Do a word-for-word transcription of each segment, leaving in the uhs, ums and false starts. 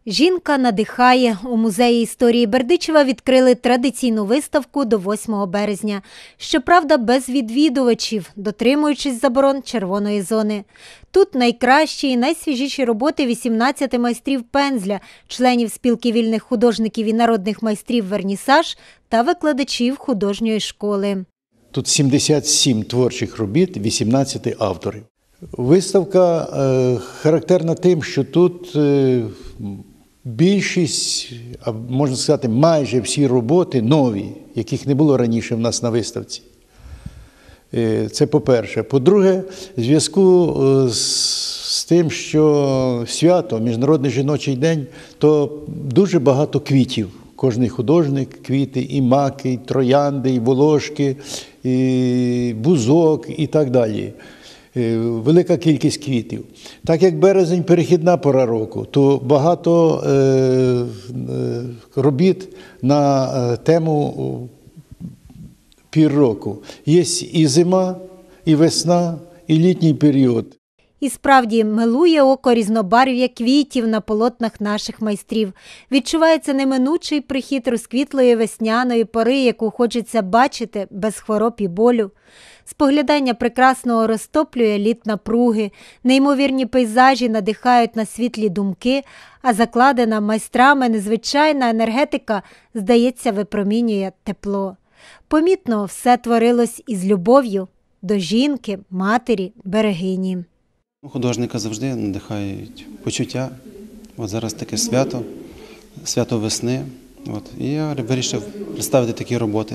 Жінка надихає. У Музеї історії Бердичева відкрили традиційну виставку до восьмого березня. Щоправда, без відвідувачів, дотримуючись заборон червоної зони. Тут найкращі і найсвіжіші роботи вісімнадцяти майстрів пензля, членів спілки вільних художників і народних майстрів «Вернісаж» та викладачів художньої школи. Тут сімдесят сім творчих робіт, вісімнадцять авторів. Виставка е, характерна тим, що тут е, більшість, а можна сказати, майже всі роботи нові, яких не було раніше в нас на виставці. Е, це по-перше. По-друге, в зв'язку з, з тим, що свято, Міжнародний жіночий день, то дуже багато квітів. Кожний художник, квіти, і маки, і троянди, і волошки, і бузок, і так далі. Велика кількість квітів. Так як березень – перехідна пора року, то багато е, робіт на тему пір року. Є і зима, і весна, і літній період. І справді милує око різнобарв'я квітів на полотнах наших майстрів. Відчувається неминучий прихід розквітлої весняної пори, яку хочеться бачити без хвороб і болю. Споглядання прекрасного розтоплює лід напруги, неймовірні пейзажі надихають на світлі думки, а закладена майстрами незвичайна енергетика, здається, випромінює тепло. Помітно, все творилось із любов'ю до жінки, матері, берегині. Художника завжди надихають почуття. От зараз таке свято, свято весни. От. І я вирішив представити такі роботи.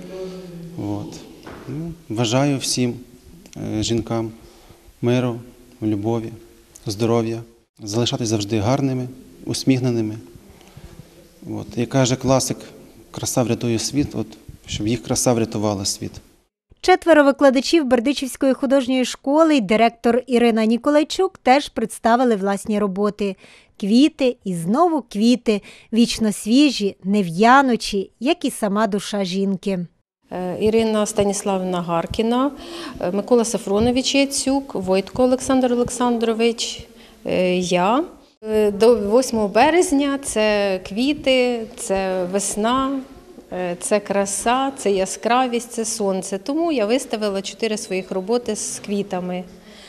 От. Ну, бажаю всім е, жінкам миру, любові, здоров'я, залишатись завжди гарними, усміхненими. От. Як каже класик, краса врятує світ, от, щоб їх краса врятувала світ. Четверо викладачів Бердичівської художньої школи і директор Ірина Ніколайчук теж представили власні роботи. Квіти і знову квіти, вічно свіжі, нев'яночі, як і сама душа жінки. Ірина Станіславівна Гаркіна, Микола Сафронович Яцюк, Войтко Олександр Олександрович, я. До восьмого березня це квіти, це весна, це краса, це яскравість, це сонце. Тому я виставила чотири своїх роботи з квітами.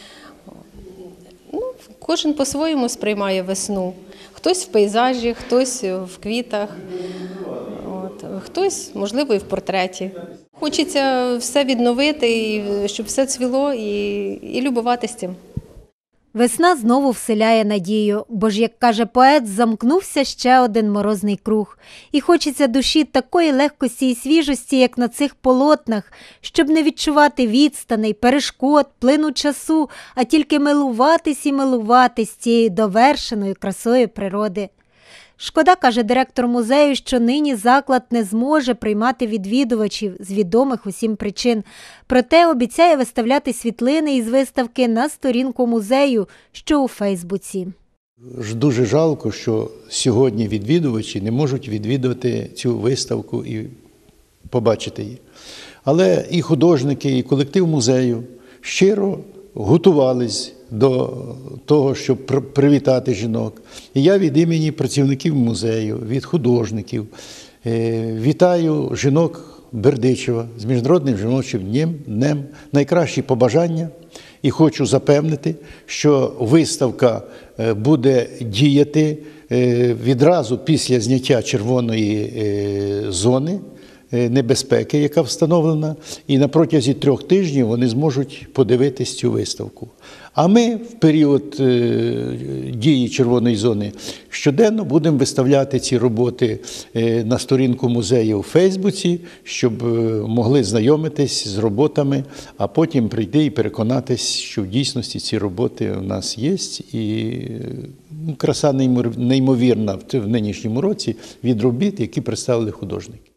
Ну, кожен по-своєму сприймає весну. Хтось в пейзажі, хтось в квітах, от, хтось, можливо, і в портреті. Хочеться все відновити, щоб все цвіло і, і любуватися цим. Весна знову вселяє надію, бо ж, як каже поет, замкнувся ще один морозний круг. І хочеться душі такої легкості і свіжості, як на цих полотнах, щоб не відчувати відстаней, перешкод, плину часу, а тільки милуватись і милуватись цією довершеною красою природи. Шкода, каже директор музею, що нині заклад не зможе приймати відвідувачів з відомих усім причин. Проте обіцяє виставляти світлини із виставки на сторінку музею, що у Фейсбуці. Дуже жалко, що сьогодні відвідувачі не можуть відвідувати цю виставку і побачити її. Але і художники, і колектив музею щиро готувались до того, щоб привітати жінок. І я від імені працівників музею, від художників вітаю жінок Бердичева з Міжнародним жіночим днем, днем, найкращі побажання. І хочу запевнити, що виставка буде діяти відразу після зняття червоної зони небезпеки, яка встановлена, і на протязі трьох тижнів вони зможуть подивитись цю виставку. А ми в період дії червоної зони щоденно будемо виставляти ці роботи на сторінку музею у Фейсбуці, щоб могли знайомитись з роботами, а потім прийти і переконатись, що в дійсності ці роботи у нас є. І краса неймовірна в нинішньому році від робіт, які представили художники.